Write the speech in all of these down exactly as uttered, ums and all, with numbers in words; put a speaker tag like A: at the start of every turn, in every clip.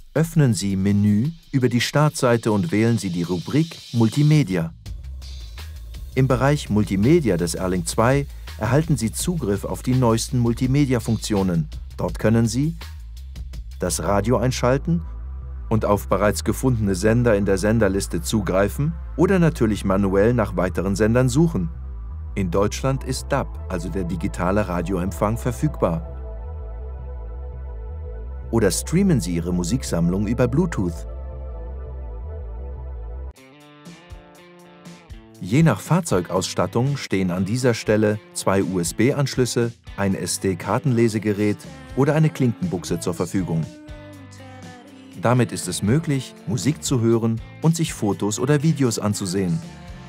A: Öffnen Sie Menü über die Startseite und wählen Sie die Rubrik Multimedia. Im Bereich Multimedia des Airlink zwei erhalten Sie Zugriff auf die neuesten Multimedia-Funktionen. Dort können Sie das Radio einschalten und auf bereits gefundene Sender in der Senderliste zugreifen oder natürlich manuell nach weiteren Sendern suchen. In Deutschland ist D A B, also der digitale Radioempfang, verfügbar. Oder streamen Sie Ihre Musiksammlung über Bluetooth. Je nach Fahrzeugausstattung stehen an dieser Stelle zwei U S B-Anschlüsse, ein S D-Kartenlesegerät oder eine Klinkenbuchse zur Verfügung. Damit ist es möglich, Musik zu hören und sich Fotos oder Videos anzusehen.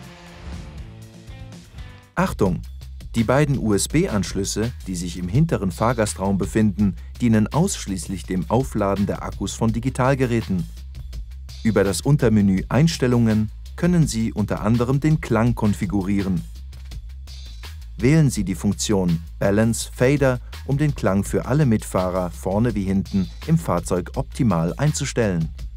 A: Achtung! Die beiden U S B-Anschlüsse, die sich im hinteren Fahrgastraum befinden, dienen ausschließlich dem Aufladen der Akkus von Digitalgeräten. Über das Untermenü Einstellungen können Sie unter anderem den Klang konfigurieren. Wählen Sie die Funktion Balance Fader, um den Klang für alle Mitfahrer, vorne wie hinten, im Fahrzeug optimal einzustellen.